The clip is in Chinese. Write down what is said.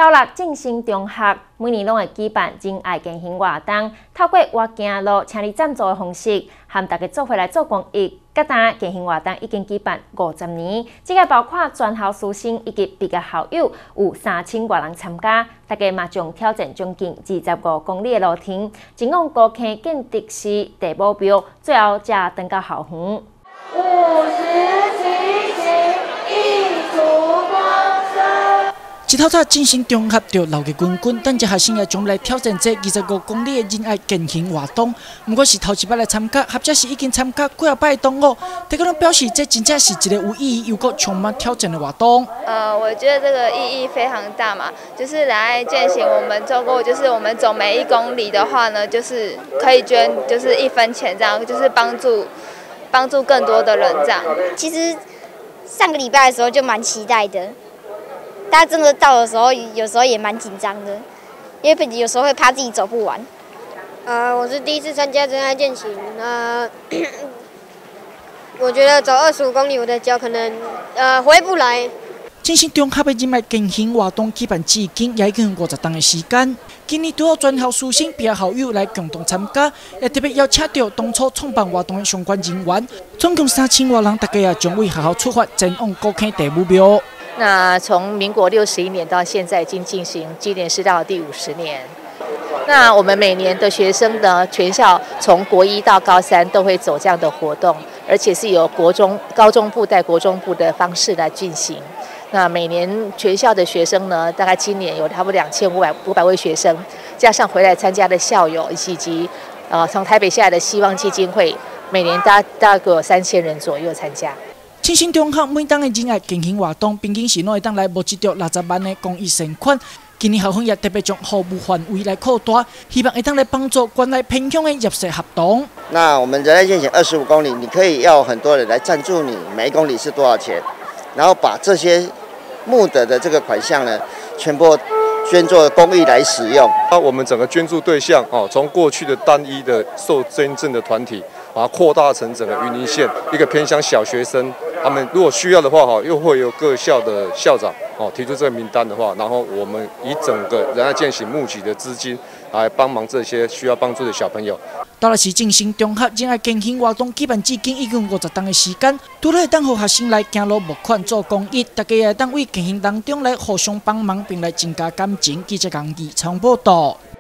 高六正兴中学每年拢会举办真爱健行活动，透过我行路请你赞助的方式，和大家做伙来做公益。各单健行活动已经举办50年，这个包括全校师生以及毕业校友有3000多人参加。大家嘛将挑战将近25公里的路程，前往高坑建筑师地目标，最后才登到校园。 一透早进行中学就闹热滚滚，等一学生也将来挑战这25公里的仁爱健行活动。不过是头一摆来参加，或者是已经参加几摆的同学，大家拢表示这真正是一个有意义又个充满挑战的活动。 我觉得这个意义非常大嘛，就是仁爱健行，我们做过，就是我们走每1公里的话呢，就是可以捐，就是1分钱这样，就是帮助更多的人这样。 其实上个礼拜的时候就蛮期待的。大家真的到的时候，有时候也蛮紧张的，因为有时候会怕自己走不完。 我是第一次参加仁爱健行，我觉得走25公里，我的脚可能回不来。 正兴中学的仁爱健行活动举办至今也已经50天的时间。今年拄好全校师生、毕业校友来共同参加，也特别邀请到当初创办活动的相关人员，总共3000多人，大家也将为学校出发，前往高坑地目标。 那从民国61年到现在已经进行，今年是到第50年。那我们每年的学生呢，全校从国1到高3都会走这样的活动，而且是由高中部带国中部的方式来进行。那每年全校的学生呢，大概今年有差不多2500位学生，加上回来参加的校友，以及从台北下来的希望基金会，每年大概有3000人左右参加。 正兴中学每当的仁爱健行活动，平均是拢会当来募集到60万的公益善款。今年校方也特别将服务范围来扩大，希望会当来帮助关爱偏乡的入社学童。 那我们仁爱健行25公里，你可以要很多人来赞助你，每1公里是多少钱，然后把这些募得的这个款项呢，全部捐作公益来使用。 我们整个捐助对象从过去的单一的受捐赠的团体，把它扩大成整个云林县一个偏乡小学生。他们如果需要的话，又会有各校的校长提出这个名单的话，然后我们以整个仁爱健行募集的资金来帮忙这些需要帮助的小朋友。 到了是正兴中学仁爱健行活动举办至今已经50天的时间，除了会当予学生来行路募款做公益，大家也当为健行当中来互相帮忙，并来增加感情。记者江义采访报道。